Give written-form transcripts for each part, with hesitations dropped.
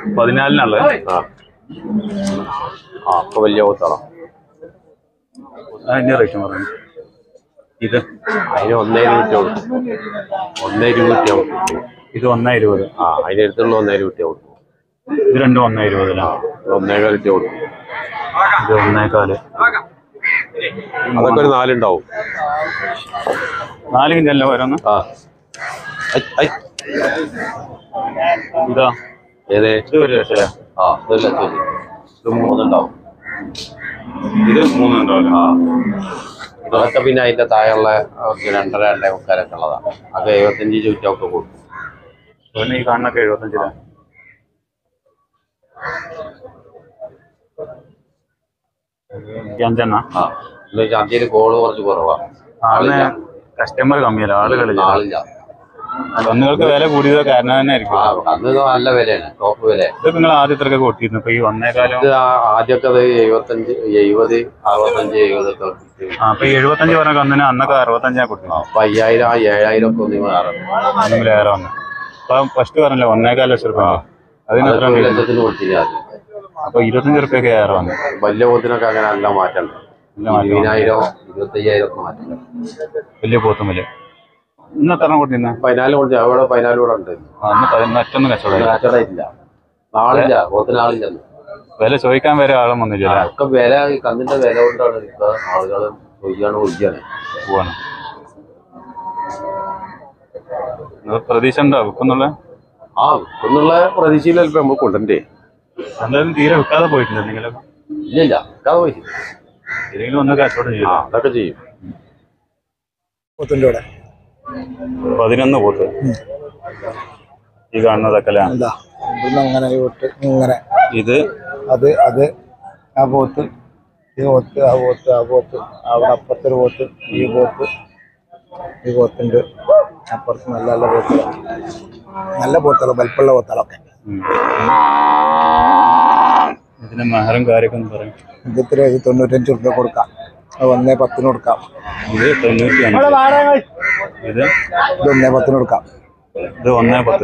14-നുള്ളത്. അപ്പൊ വലിയ പോത്താളാ. അതിന്റെ റേറ്റ് പറഞ്ഞു. ഇത് അതിന് 1,20 കൊടുക്കും. ഇത് 1,20. അതിന്റെ അടുത്തുള്ള 1,20 കൊടുക്കും. ഇത് രണ്ടും 1,20. 1,15 കൊടുക്കും. ഇത് 1,15. അതൊക്കെ ഒരു 4 ഉണ്ടാവും. 4 കിലോ ഓരോന്ന്. ഇതാ ഏതേ ഇത് 1 ലക്ഷം. ഇത് 3 ഉണ്ടാവും. ഇത് 3 ഉണ്ടാവില്ല. അതൊക്കെ പിന്നെ അതിന്റെ താഴെയുള്ള 2.5-2.25 ഉള്ളതാണ്. അത് 75 ചുറ്റൊക്കെ കൊടുക്കും. പിന്നെ ഈ കാണുന്നൊക്കെ 75. ചന്തയിൽ കോള് കുറച്ച് കുറവാണ്. കസ്റ്റമർ കമ്മിയല്ല, ആളുകളില്ല. കന്നുകൾക്ക് വില കൂടിയത് കാരണം തന്നെ ആയിരിക്കും. അന്ന് നല്ല വിലയാണ്, ടോപ്പ് വില. ഇത് നിങ്ങൾ ആദ്യത്തൊക്കെ കൊട്ടിയിരുന്നു. ഇപ്പൊ ഈ 1,15. ആദ്യമൊക്കെ 75, 70, 65, 70 ഒക്കെ. അപ്പൊ 75 പറഞ്ഞ കന്നിന് അന്നൊക്കെ 65 കൊടുക്കുന്നു. അപ്പൊ 5,000, 7,000 ഒക്കെ ഒന്നിലേറെ വന്നു. അപ്പൊ ഫസ്റ്റ് പറഞ്ഞല്ലോ 1,15 ലക്ഷം രൂപ. അതിന് ലക്ഷത്തിന് കൊടുത്തില്ല. അപ്പൊ 25 റുപ്യൊക്കെ ഏറെ വന്നു. വലിയ പോത്തിനൊക്കെ അങ്ങനെ നല്ല മാറ്റമുണ്ട്. 20,000, 25,000 ഒക്കെ മാറ്റം. വലിയ പോത്തും വലിയ. ഇന്ന് എത്ര കൊടുത്തിരുന്ന? 14 കൊടുത്തു. അവിടെ 14 കൂടെ ഉണ്ട്. മറ്റൊന്നും കച്ചവടമില്ല. നാളില്ല, പോത്തിന് ആളില്ല. വില ചോദിക്കാൻ വരെ ആളും വന്നില്ല. ഒക്കെ വില, കന്നിന്റെ വില കൊണ്ടാണ് ഇപ്പൊ ആളുകൾ ഒഴിയാണ് പോവാണ്. പ്രതീക്ഷ ഉണ്ടോ വിൽക്കുന്നുള്ള? വിൽക്കുന്നുള്ള പ്രതീക്ഷയിലല്ല ഇപ്പൊ നമ്മൾ കൊണ്ടേ. എന്തായാലും തീരെ വിൽക്കാതെ പോയിട്ടില്ല എന്തെങ്കിലും? ഇല്ല, വിൽക്കാതെ പോയിട്ടില്ല. ഏതെങ്കിലും ഒന്ന് കച്ചവടം ചെയ്യും. അതൊക്കെ ചെയ്യും. 11 പോത്ത്. ഈ കാണുന്നതൊക്കെ ഇത് അത് ആ പോത്ത്, ഈ പോത്ത്, ആ പോത്ത്, ആ പോത്ത്, അവിടെ അപ്പുറത്തൊരു പോത്ത്, ഈ പോത്തുണ്ട്. അപ്പുറത്ത് നല്ല നല്ല പോത്തുകൾ, നല്ല പോത്തുകൾ, വലിപ്പമുള്ള പോത്തുകളൊക്കെ. ഇതിന് മഹറും കാര്യമൊക്കെ ഒന്ന് പറയും. ഇതിത്ര 95 റുപ്യ കൊടുക്കാം. 1,10 കൊടുക്കാം. ഇത് 95. ഇത് 1,10 കൊടുക്കാം. ഇത് 1,10.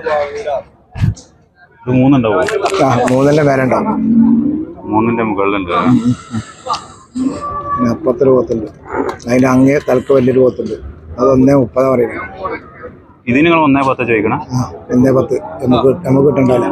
ഇത് 3 ഉണ്ടാവും. 3ന്റെ മേലെ ഉണ്ടാവും. 3ന്റെ മുകളിലുണ്ട്. അപ്പുറത്തൊരു പോത്തുണ്ട്. അതിന്റെ അങ്ങേ തലക്ക് വലിയൊരു പോത്തുണ്ട്. അത് 1,30 പറയുന്നത്. ഇതിന് നിങ്ങൾ 1,10 ചോദിക്കണം. 1,10 നമുക്ക് കിട്ടണ്ടല്ല.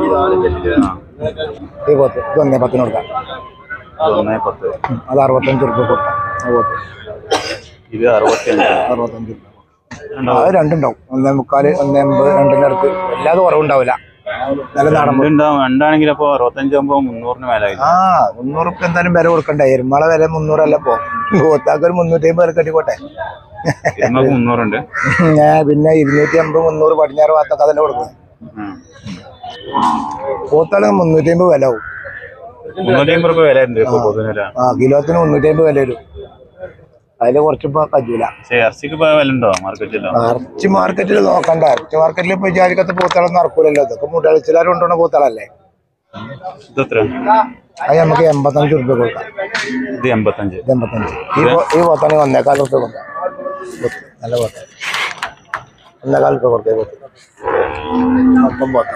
ഈ പോത്ത് ഇത് 1,10 കൊടുക്കാം. 1,10. അത് 65 റുപ്യ കൊടുക്കാം. ആ പോത്ത് ഇത് 65 65 രൂപ. അത് രണ്ടുണ്ടാവും. 1,45, 1,80, രണ്ടിന്റെ അടുത്ത്. വല്ലാതെ കുറവുണ്ടാവില്ല. നല്ല നാടൻ രണ്ടാണെങ്കിൽ അപ്പൊ 65 ആകുമ്പോ 300-ന് മേലായി. 300 റുപ്യ എന്തായാലും വില കൊടുക്കണ്ടേ. എരുമാളെ വില 300 അല്ല. ഇപ്പൊ പോത്താക്ക് ഒരു 350 വില കെട്ടിക്കോട്ടെ. 300 ഉണ്ട്. പിന്നെ 250, 300 പടിഞ്ഞാറ് ഭാഗത്തൊക്കെ അതല്ലേ കൊടുക്കുന്നത്. പോത്താള് 350 വില ആവും. 350 രൂപ വില ഉണ്ട് കിലോത്തിന് 350 വില വരും. അതില് കുറച്ചിപ്പോ കജൂല. ഇറച്ചിക്ക് വില ഉണ്ടോ മാർക്കറ്റിലോ? ഇറച്ചി മാർക്കറ്റിൽ നോക്കണ്ട. ഇറച്ചി മാർക്കറ്റിൽ ഇപ്പൊ വിചാരിക്കാത്ത പോത്താളൊന്നും നടക്കൂലല്ലോ. ഇതൊക്കെ മുട്ടളിച്ചിലാരും കൊണ്ടുപോണ പോത്താളല്ലേ. ഇതെത്ര? അത് നമുക്ക് 85 റുപ്യ കൊടുക്കാം. ഇത് 85. ഈ പോത്താണെ 1,15 റുപ്യ കൊടുക്കാം. നല്ല പോത്ത 1,15 റുപ്യ കൊടുക്കാം. മൊത്തം പോത്ത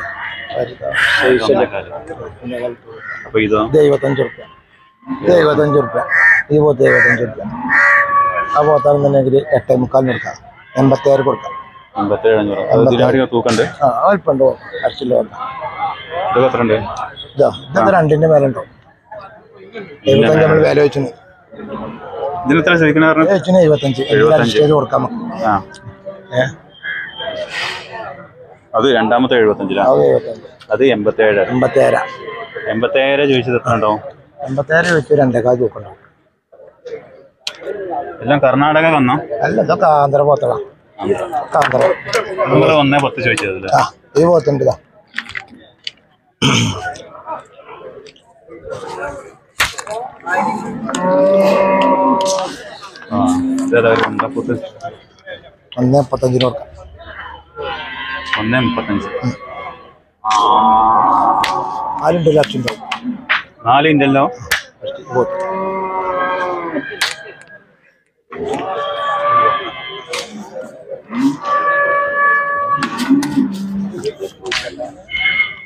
അപ്പൊ ഇത് 75 റുപ്യ. ഇത് 75 റുപ്യ. ഈ പോത്ത് 75 റുപ്യ. ആ പോത്താണെന്നുണ്ടെങ്കിൽ 8,45 കൊടുക്കാം. 86 കൊടുക്കാം. 87 തൂക്കണ്ട്. അല്പണ്ട് അരച്ചില്ല. ഇതൊക്കെ 2ന്റെ മേലെ ഉണ്ടാവും. 75 നമ്മൾ വില വെച്ചു. ഇതിനെത്ര ചോദിക്കണ? 75 കൊടുക്കാം. അത് രണ്ടാമത്തെ 75. അത് 87. 87 ചോദിച്ചത് എത്ര ഉണ്ടാവും? 87 ചോദിച്ചു 2,15 തൂക്കുണ്ടാവും. എല്ലാം കർണാടക വന്നോ? അല്ല, ഇതൊക്കെ ആന്ധ്ര പോത്തളാ. ആന്ധ്ര 1,10 ചോദിച്ചത്. ഈ പോത്തുണ്ട്. പോത്ത് 1,35 കൊടുക്കാം. 1,35. 4 ലക്ഷം ഉണ്ടാവും. 4 ഉണ്ടല്ലോ.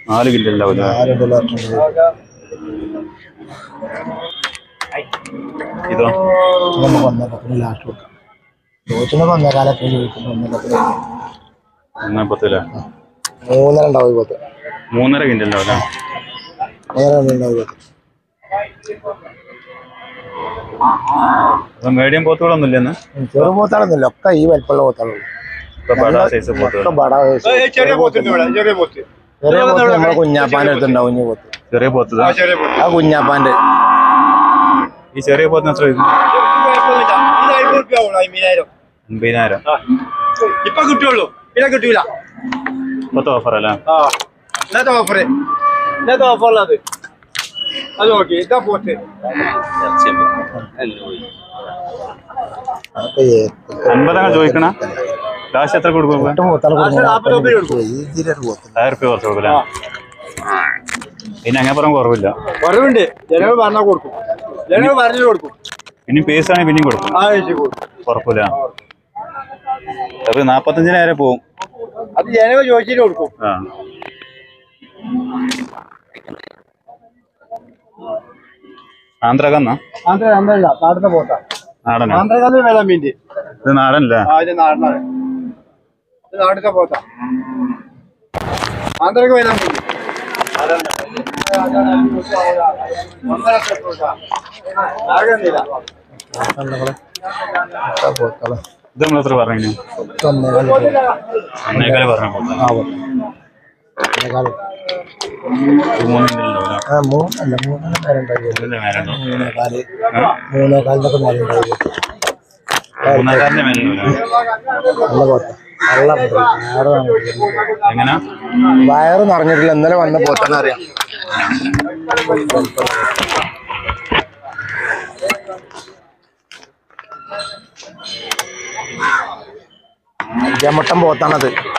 4 കിലോ ഉണ്ടാവില്ല. 4 ഇതോ നമുക്ക് 1,10 ലാസ്റ്റ് കൊടുക്കാം. ചോദിച്ചൊക്കെ 1,4 ചോദിക്കുന്നു. 1,10 1,10 3.5 ഉണ്ടാവും ഈ പോത്ത്. 3.5 കിലോ ഉണ്ടാവില്ല. 3.5 ഉണ്ടാവും ഈ പോത്ത്. മീഡിയം പോത്തുകളൊന്നും ഇല്ലെന്ന്. ചെറു പോത്താളൊന്നുമില്ല, ഒക്കെ ഈ വലിപ്പമുള്ള പോത്താളുള്ളൂ. സൈസ് പോത്തുകൾ. ചെറിയ പോത്ത് നമ്മളെ കുഞ്ഞാപ്പാന്റെ അടുത്തുണ്ടാവും. കുഞ്ഞു പോത്ത്, ചെറിയ പോത്ത്. ആ കുഞ്ഞാപ്പാന്റെ. ഈ ചെറിയ പോത്തിന് എത്ര വരും? 50,000. ഇപ്പൊ കിട്ടുള്ളൂ, പിന്നെ കിട്ടൂല. ഇപ്പത്തെ ഓഫർ അല്ലേ? ഇന്നത്തെ ഓഫറുള്ളത് അത് നോക്കി. ഇതാ പോത്ത് 50 ചോദിക്കണ. ലാസ്റ്റ് എത്ര കൊടുക്കും? 40 കൊടുക്കും. 1000 റുപ്യ കുറച്ച് കൊടുക്കില്ല. ഇനി അങ്ങനെ പറയാൻ കുറവില്ല. കുറവുണ്ട്. ജനങ്ങൾ പറഞ്ഞാൽ കൊടുക്കും, ജനങ്ങൾ പറഞ്ഞു കൊടുക്കും. ഇനി പേസ് ആണെങ്കിൽ പിന്നെയും കൊടുക്കും. ഉറപ്പില്ല. അത് 45,000 പോവും. അത് ജനങ്ങൾ ചോദിച്ചിട്ട് കൊടുക്കും. ആന്ധ്രകന്നാ? ആന്ധ്രല്ല, നാടിന്റെ പോത്താ. നാടനാ? ആന്ധ്രകന്ന് വെള്ളം മീൻ്റെ. ഇത് നാടനല്ലേ? ഇത് നാടനാണ്. ഇത് നാടിന്റെ പോത്താ. ആന്ധ്രക്ക് വെള്ളം മീൻ്റെ. ഇത് നമ്മൾ എത്ര പറഞ്ഞു? 1,4 പറഞ്ഞു. 3,4 എങ്ങനെ വയറ് നിറഞ്ഞിട്ടില്ല. ഇന്നലെ വന്ന പോത്താന്ന് അറിയാം. അഞ്ചാമട്ടം പോത്താണത്.